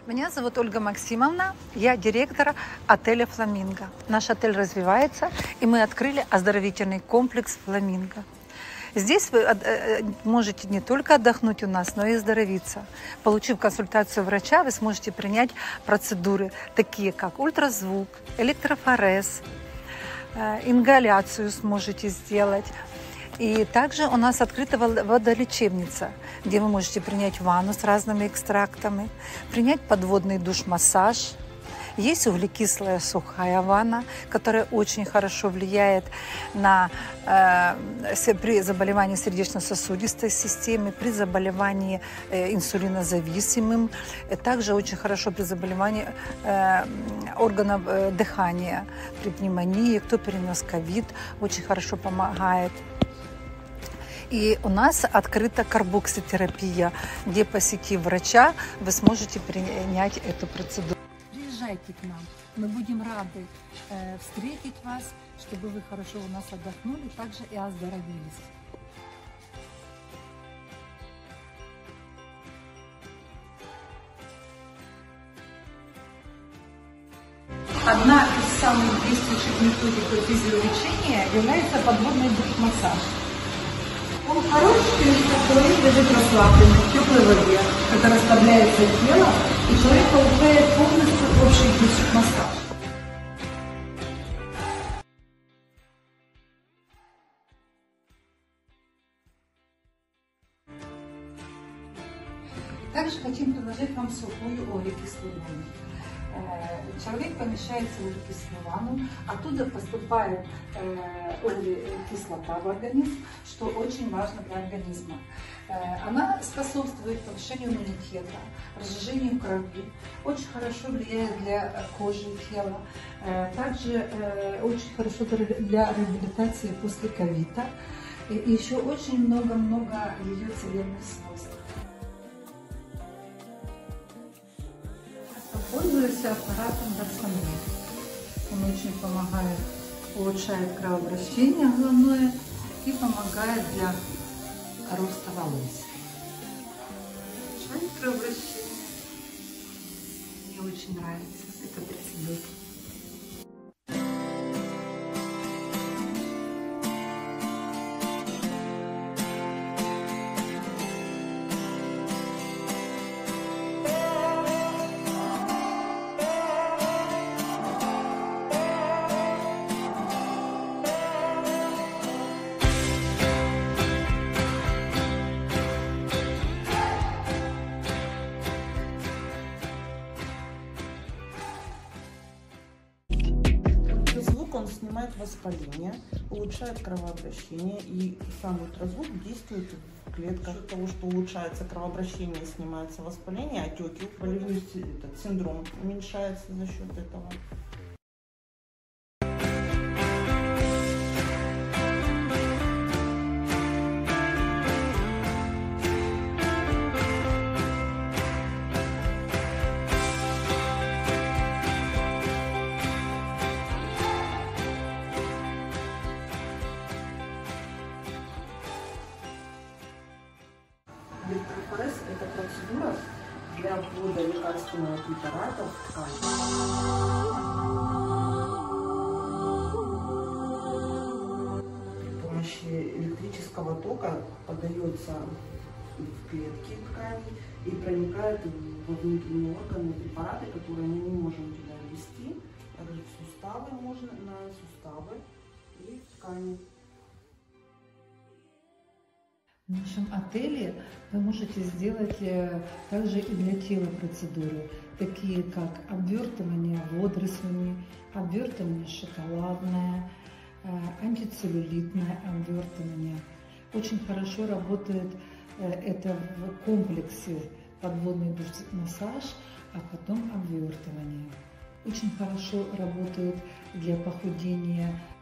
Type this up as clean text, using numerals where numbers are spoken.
Меня зовут Ольга Максимовна, я директор отеля «Фламинго». Наш отель развивается, и мы открыли оздоровительный комплекс «Фламинго». Здесь вы можете не только отдохнуть у нас, но и оздоровиться. Получив консультацию врача, вы сможете принять процедуры, такие как ультразвук, электрофорез, ингаляцию сможете сделать. И также у нас открыта водолечебница, где вы можете принять ванну с разными экстрактами, принять подводный душ-массаж. Есть углекислая сухая ванна, которая очень хорошо влияет при заболевании сердечно-сосудистой системы, при заболевании инсулинозависимым, также очень хорошо при заболевании органов дыхания, при пневмонии, кто перенес ковид, очень хорошо помогает. И у нас открыта карбокситерапия, где, посетив врача, вы сможете принять эту процедуру. Приезжайте к нам, мы будем рады встретить вас, чтобы вы хорошо у нас отдохнули, также и оздоровились. Одна из самых действующих методик физиолечения является подводный душ-массаж. Он хорош, что человек лежит расслабленный в теплой воде, когда расслабляется тело, и человек получает полностью общий душ-массаж. Также хотим предложить вам сухую углекислую ванну. Человек помещается в углекислую ванну, оттуда поступает кислота в организм, что очень важно для организма. Она способствует повышению иммунитета, разжижению крови, очень хорошо влияет для кожи и тела, также очень хорошо для реабилитации после ковида, и еще очень много ее целебных свойств. Пользуюсь аппаратом Дарсонле. Он очень помогает, улучшает кровообращение головное и помогает для роста волос. Улучшает кровообращение. Мне очень нравится эта процедура. Он снимает воспаление, улучшает кровообращение, и сам ультразвук действует в клетках. От того, что улучшается кровообращение, снимается воспаление, отеки, болевой синдром уменьшается за счет этого. Электрофорез – это процедура для ввода лекарственного препарата в ткань. При помощи электрического тока подается в клетки ткани и проникает во внутренние органы препараты, которые мы не можем туда ввести. Также в суставы можно, на суставы и в ткани. В нашем отеле вы можете сделать также и для тела процедуры, такие как обвертывание водорослями, обвертывание шоколадное, антицеллюлитное обвертывание. Очень хорошо работает это в комплексе подводный душ-массаж, а потом обвертывание. Очень хорошо работает для похудения